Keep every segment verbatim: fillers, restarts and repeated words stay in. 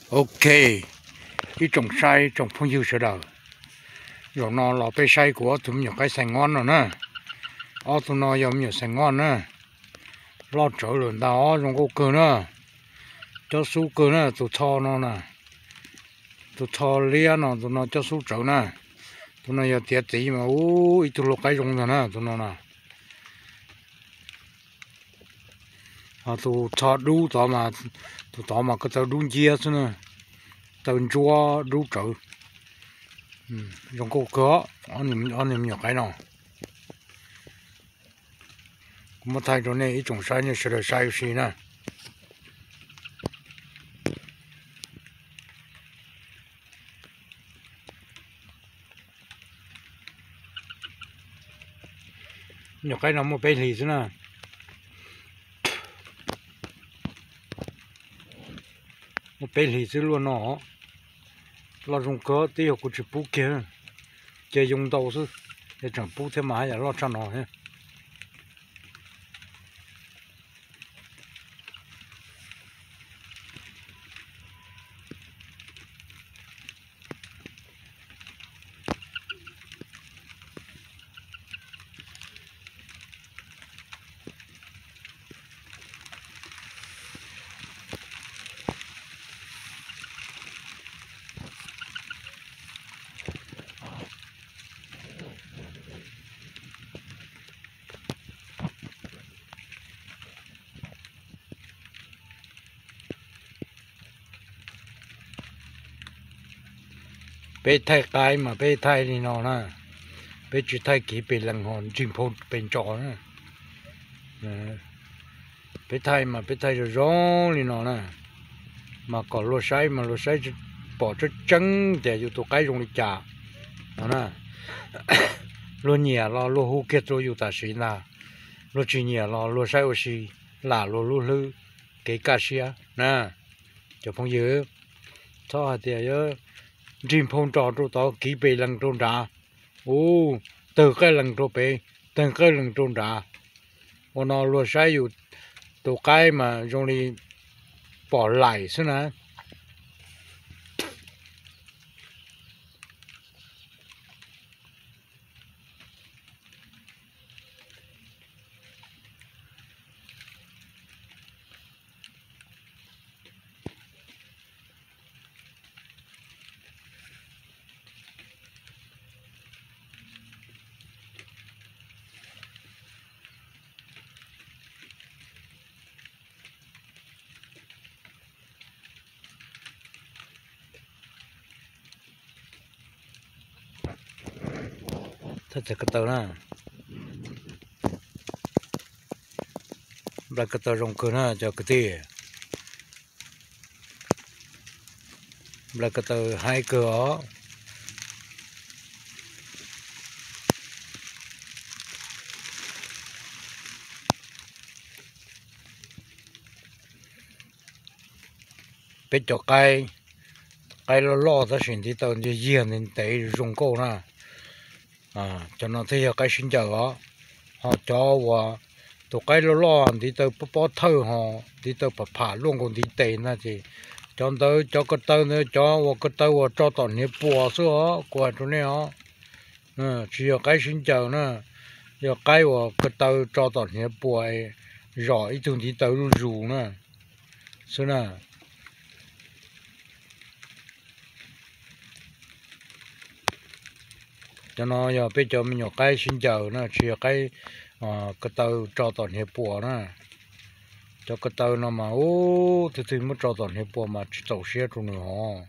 Ok, cái trồng sai trồng phong dư sẽ đầu rồi nó là cái sai của tụi mình cái xanh ngon rồi nè ó tụi nó giống như xanh ngon nè lo trở lên đó trong cô cơ nè cho số cơ nè tụi thò nó nè tụi thò lia nó tụi nó cho số trở nè tụi nó giờ tiệt tí mà ú ít tụi lục cái rong rồi nè tụi nó nè à tụi thò đu tao mà tụi tao mà cái tao đu chia chứ nè tao chua đu trở trong cô cơ anh em anh em nhiều cái nào mà thay cho nên ít trồng sai như sẽ là sai gì nè nhiều cái nào mà bé lì chứ nè một bé lì chứ luôn nó lo dùng cỡ tí học của chữ bút kia chơi dùng đầu chứ để chẳng bút thêm mà giờ lo cho nó ha bé thay cái mà bé thay thì nó nè bé chỉ thay kỹ bé lần hòn chim phun bên trọ nè bé thay mà bé thay rồi rong thì nó nè mà còn lúa sấy mà lúa sấy bỏ cho trắng để cho tụi cái dùng để trả nó nè lúa nhẹ lo lúa hú kết rồiอยู่tại xí là lúa chỉ nhẹ lo lúa sấy ở xí là lúa lúa lư cái cá xía nè cho phong dữ cho hạt tiền nhớ chim phong trò tụi tao kỹ bề lần trôn trả ô từ cái lần trôn bề từ cái lần trôn trả còn nó lúa sấyอยู่tụi cái mà dùng đi bỏ lại xí nè thật sự cái tàu nè là cái tàu rong cửa nè cho cái gì là cái tàu hai cửa bên chỗ cái cái lo lo ta xin thì tàu đi diện nên tới rong câu nè à cho nó thấy cái xin chờ đó họ cho và tụi cái lo lo thì tao bó bó thơ họ thì tao phải phá luôn còn thì tiền là gì cho tao cho cái tao nữa cho và cái tao và cho toàn nghiệp bùa số của chỗ này họ ừ chỉ có cái xin chờ nữa giờ cái và cái tao cho toàn nghiệp bùa rồi ít thì tao luôn rủ nữa số nào cho nó giờ bây giờ mình nhỏ cái xin chờ nó chỉ cái cái tàu cho toàn hiệp bùa nè cho cái tàu nó mà ô thì thì mới cho toàn hiệp bùa mà chỉ tàu xe trong nữa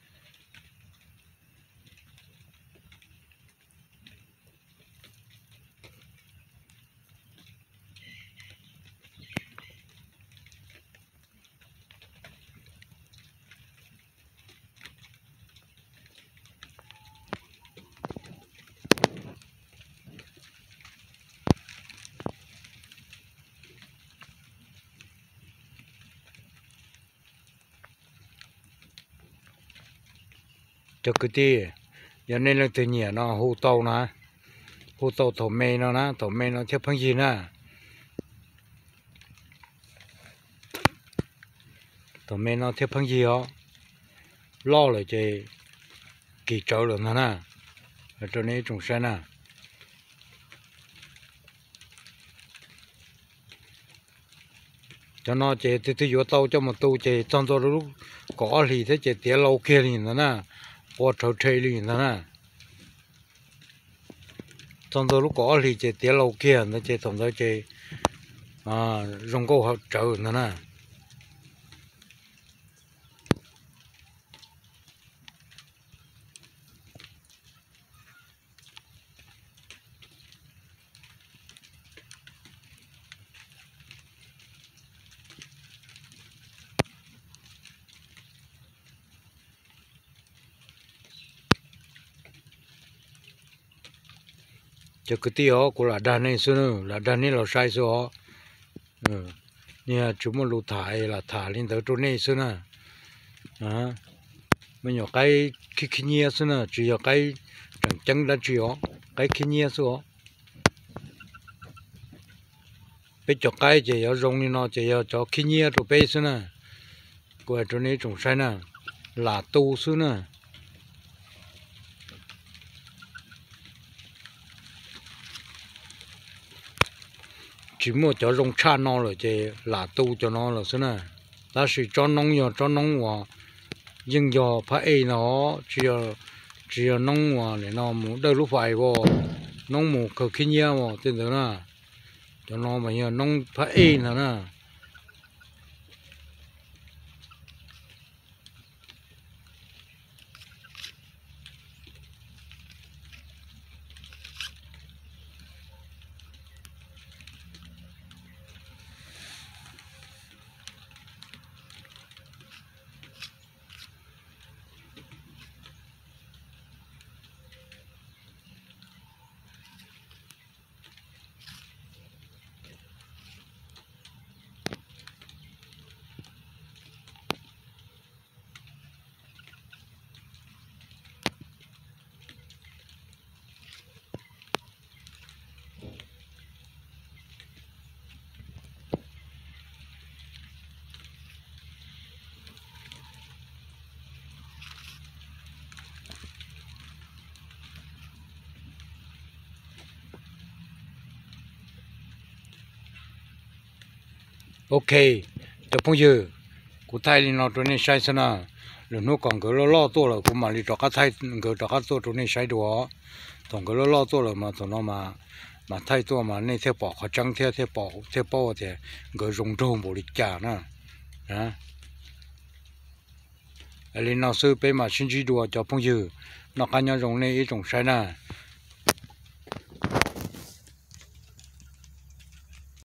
cho cái gì giờ nên là từ nhỉ nó hô tàu nè hô tàu thổ mê nó nè thổ mê nó theo phương gì nè thổ mê nó theo phương gì đó lo lại chơi kỳ trâu rồi nè ở chỗ này trồng sen nè cho nó chơi thì thì vô tàu cho một tàu chơi trong đó lúc có thì thế chơi tiền lâu kia thì nó nè có trâu chơi thì nó nè trong đó lúc có thì chơi tiền lâu kia nó chơi trong đó chơi à rong câu học trâu nó nè cho cái tiêu của là đàn này xưa là đàn này là sai số ừ nha chúng mình lụt thải là thả lên tới chỗ này xưa nè à mình nhỏ cái cái kia nhia xưa nè chỉ có cái chẳng chẳng đã chỉ có cái kia nhia xưa bây giờ cái chỉ có rong đi nó chỉ có cho kia nhia rồi bây xưa nè của chỗ này trồng sai nè là tu xưa nè chỉ một cho rong cha nó rồi chỉ là tu cho nó là xưa nè ta sử cho nông nhiều cho nông hòa nhưng giờ phải nó chỉ chỉ nông hòa để nó muốn đôi lúc phải vô nông mù cực khi nhiều mà tên đó nè cho nó mà nhiều nông phải nữa nè ok cho phong dư cụ thay đi nó chỗ này sai sao nè rồi nó còn cái lo lo to rồi cũng mà đi cho cái thay cái cho cái to chỗ này sai đó còn cái lo lo to rồi mà tụi nó mà mà thay to mà nên theo bỏ họ trắng theo theo bỏ theo bỏ thì cái rong trâu bộ đi trả nè hả lên nó sư bé mà xin chỉ đùa cho phong dư nó cá nhau rong này ít rong sai nè